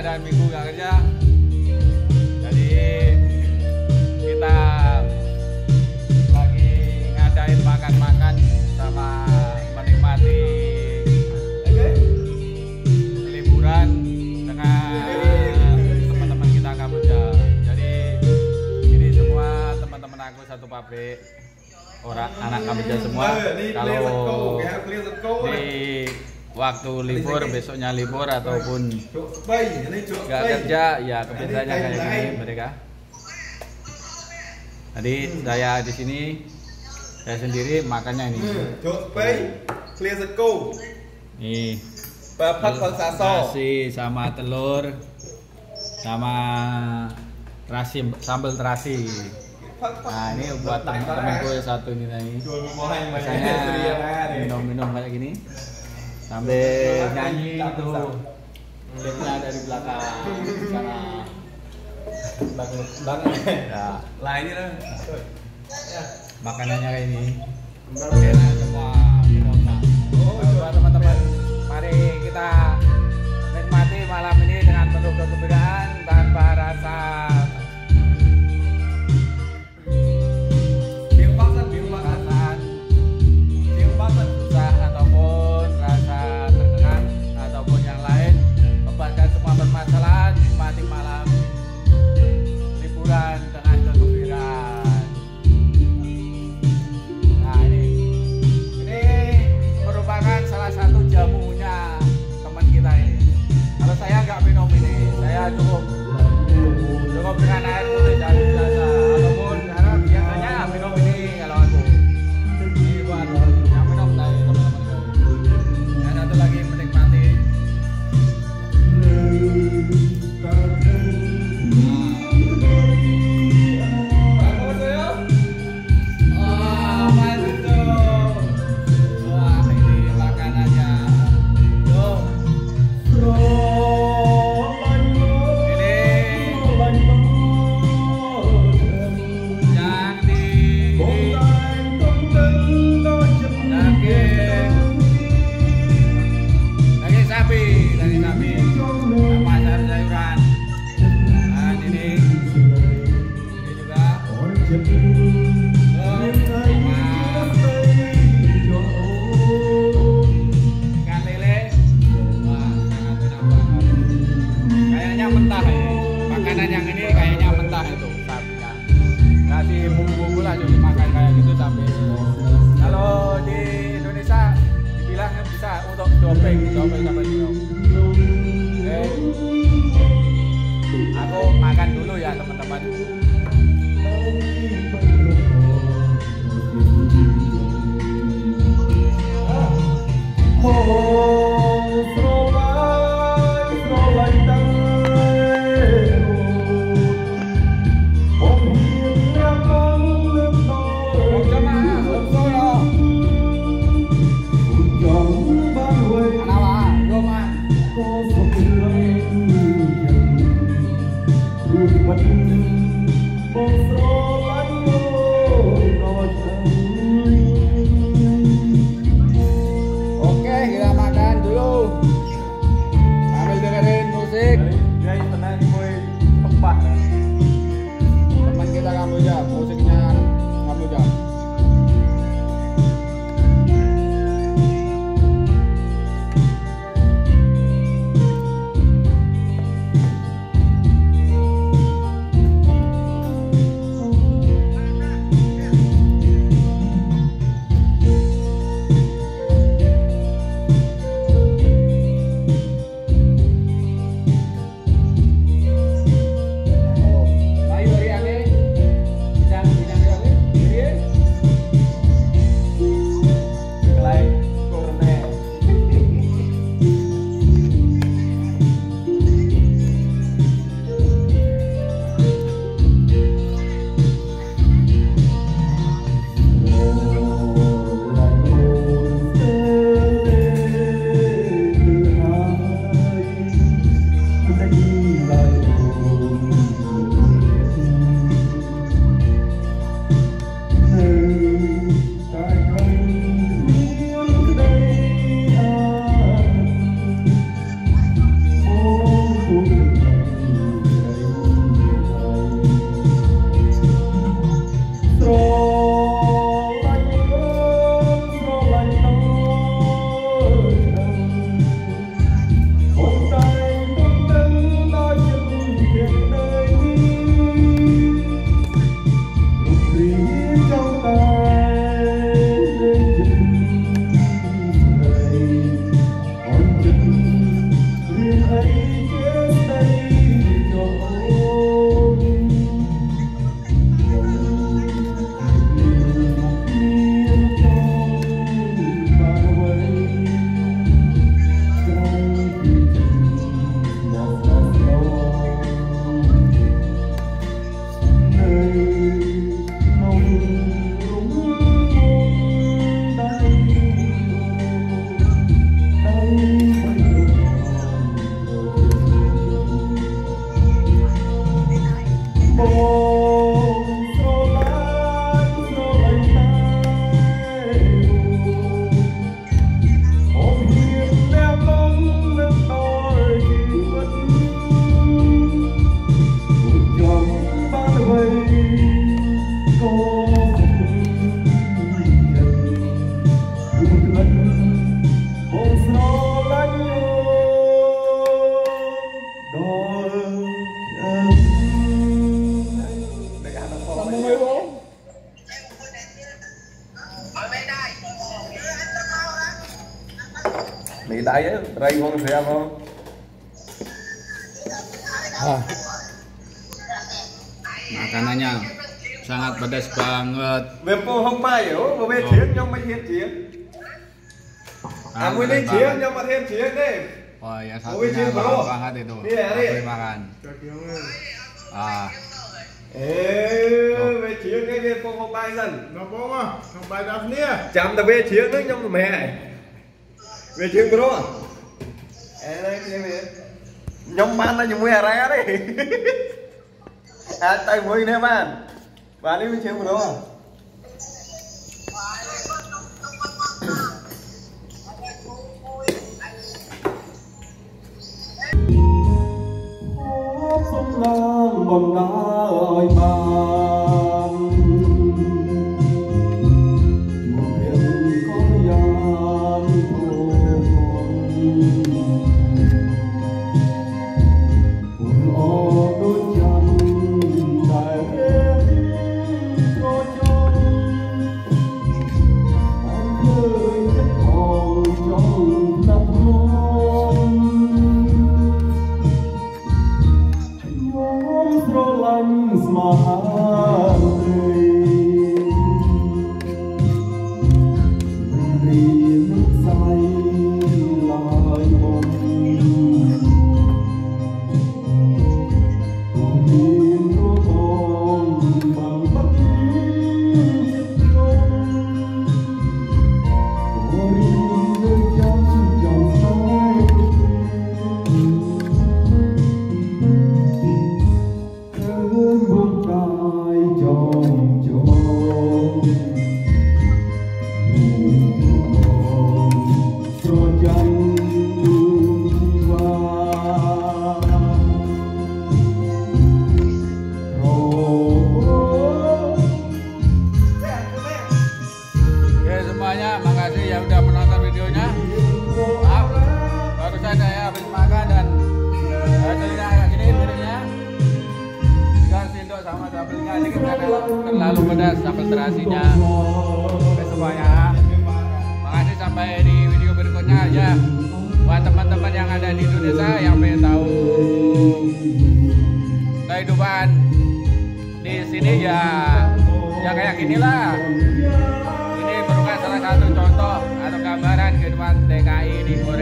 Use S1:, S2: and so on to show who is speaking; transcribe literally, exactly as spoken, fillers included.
S1: ada minggu nggak kerja, jadi kita lagi ngadain makan-makan sama menikmati liburan dengan teman-teman kita Kamboja. Jadi ini semua teman-teman aku satu pabrik, orang anak Kamboja semua. Kalau di waktu libur, besoknya libur ataupun nggak kerja, ya kebiasaannya kayak gini mereka. Jadi saya di sini, saya sendiri makannya ini. Nih, nasi sama telur, sama terasi, sambal terasi. Nah ini buat teman-temanku satu ini nih. Biasanya minum-minum kayak gini sambil nyanyi itu, linknya dari belakang sana banget ya. Lah ini lah makanannya kayak ini, enak semua, minumnya. Buat teman-teman, mari kita nikmati malam ini dengan penuh kegembiraan tanpa rasa permasalahan, nikmati malam liburan dengan kegembiraan. Nah ini, ini merupakan salah satu jamunya teman kita ini. Kalau saya nggak minum ini, saya cukup cukup dengan air putih dari biasa, ataupun karena biasanya minum ini kalau aku. Ini buat yang minum dari teman-teman. Yang satu lagi menikmati. Makanan yang ini kayaknya mentah itu sapinya. Kasih bumbu-bumbu lah jadi makan kayak gitu sampai. Kalau di Indonesia dibilang bisa untuk doping, doping sampai minum. Oke. Aku makan dulu ya teman-teman. Hãy subscribe cho kênh Ghiền Mì Gõ để không bỏ lỡ những video hấp dẫn.
S2: Lấy tay á, ray con xem không?
S1: Ah. Makanannya sangat pedas banget.
S2: Về po không mai hiểu, mà về chiến nhưng mà thêm chiến. À, mới lên chiến nhưng mà thêm chiến đi.
S1: Oh ya satunya mahal banget itu. Aku makan. Ah.
S2: Ê, về chiến cái kia po không bay dần.
S3: Nó bố mà, không bay đáp nia.
S2: Chăm ta về chiến đấy nhưng mà mẹ này. Về chiến của nó. Ê đây kia về. Nhóm ban nó dùng về ra đấy. À tay mũi nè bạn. Bạn đi về chiến của nó. Sông ngang bồn đá ơi bàn một biển có gian thôn buồn o đôi chân đại cho chôn anh khơi chất hồn trong nắp hôn Roland Smarty Vì nước say lại mong Cùng nhìn đôi con bằng mắt chất không Cô đi đôi chân dòng say buông cài trong chốn cho tranh qua
S1: Oke semuanya, makasih yang udah menonton videonya. Maaf, barusan saya habis makan dan telinga agak gini videonya. Sendok sama sambelnya dikit karena terlalu pedas sambal terasinya. Oke semuanya, makasih sampai di video berikutnya ya. Buat teman-teman yang ada di Indonesia yang pengen tahu kehidupan di sini ya, ya kayak gini lah. Ini merupakan salah satu contoh atau gambaran kehidupan T K I di Korea.